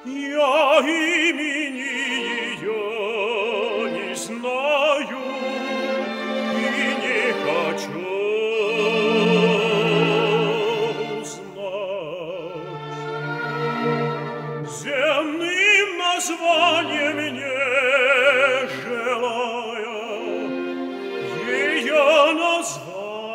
Я имени ее не знаю и не хочу знать. Земным названием не желая ее назвать.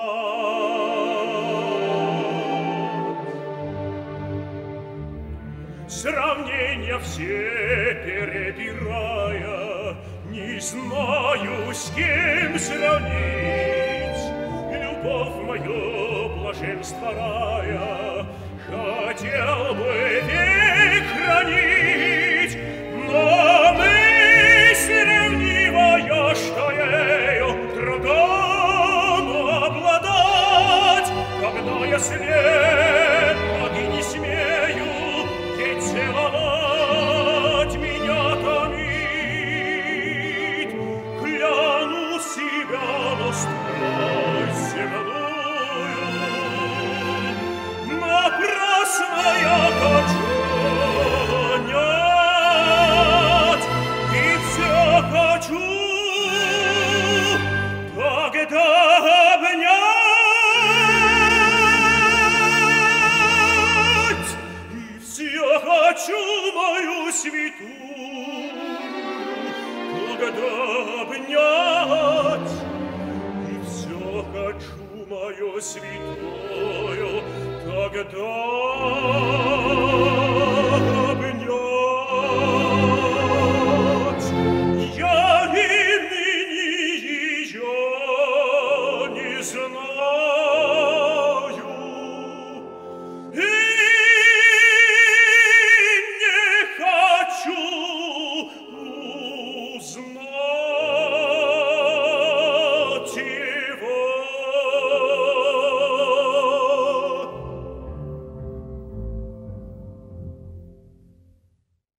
Сравнения все перебирая, не знаю, с кем сравнить. Любовь мою, блаженство рая, хотел бы век хранить, но мысль ревнивая, что ею другому обладать, когда я смертно и не смею целовать меня томит, кляну себя на страсть земную. Напрасно я хочу нет, и все хочу тогда обнять. Хочу мою святую когда обнять, и все хочу мою святую тогда